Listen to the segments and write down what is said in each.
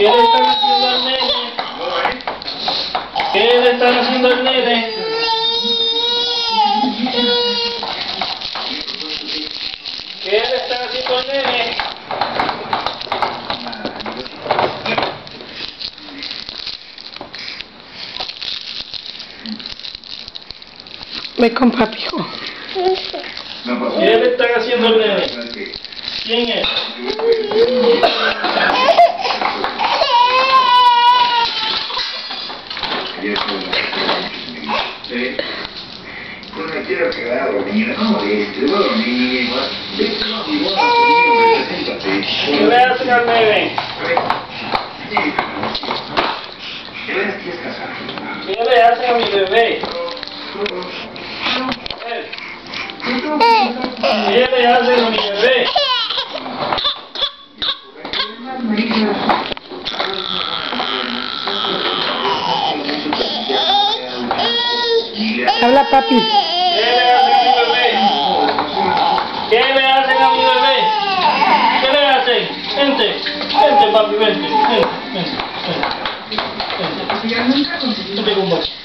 ¿Qué le están haciendo al nene? ¿Qué le están haciendo al nene? ¿Qué le están haciendo al nene? Ve con papi, hijo. ¿Qué le están haciendo al nene? ¿Quién es? No me quiero quedar dormida como este, dormir. ¿Qué le hacen al nene? ¿Qué le hacen a mi bebé? ¿Qué le hacen a mi bebé? Habla, papi. ¿Qué le hacen a mi bebé? ¿Qué le hacen a mi bebé? ¿Qué le hacen? Vente, vente papi, vente, vente, vente, con vos.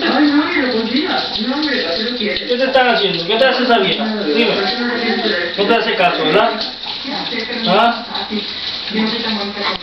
¿Qué te están haciendo? ¿Qué te hace esa vieja? Dime. No te hace caso, ¿verdad? ¿Ah?